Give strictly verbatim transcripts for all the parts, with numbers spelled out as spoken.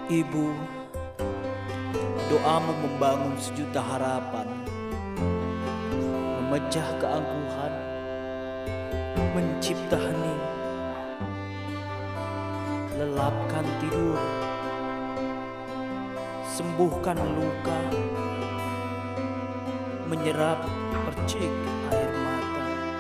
Ibu, doamu membangun sejuta harapan, memecah keangkuhan, mencipta hening, lelapkan tidur, sembuhkan luka, menyerap percik air mata.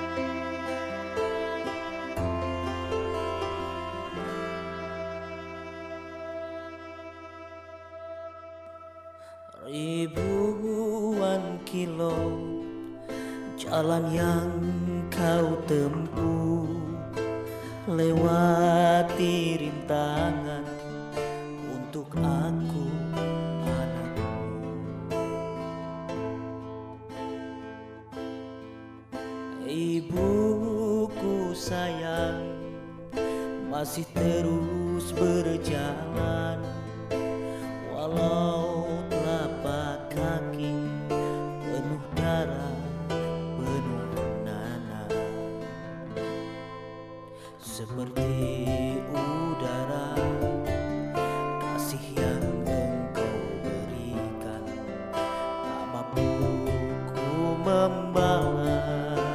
Ribuan kilo jalan yang kau tempuh, lewati rintangan untuk aku anakmu. Ibuku sayang, masih terus berjalan, walau telapak kaki penuh darah, penuh nanah. Seperti udara, kasih yang engkau berikan, tak mampu ku membalas.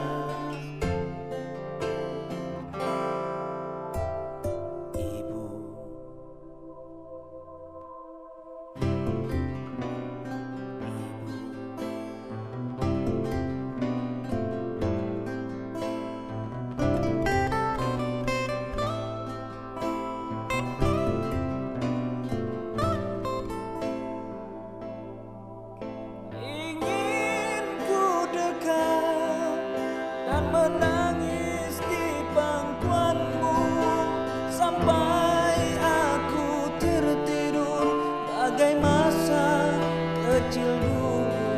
Menangis di pangkuanmu sampai aku tertidur bagai masa kecil dulu.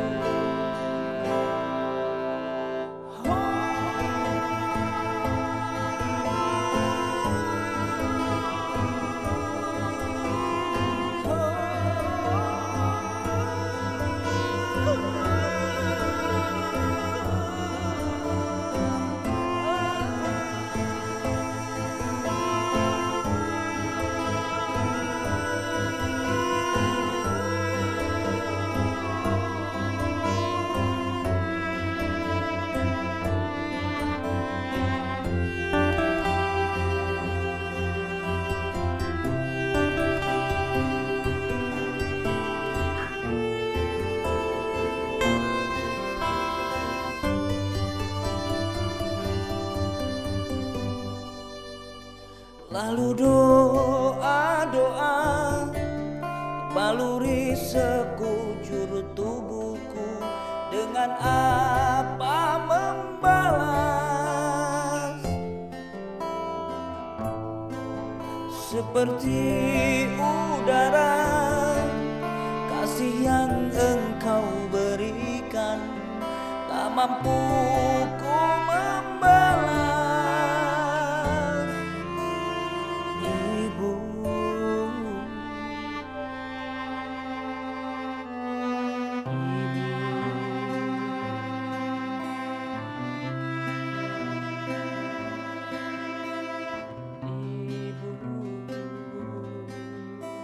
Lalu doa-doa baluri sekujur tubuhku, dengan apa membalas? Seperti udara, kasih yang engkau berikan, tak mampu ku membalas.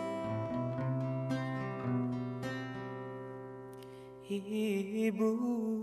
Ibu.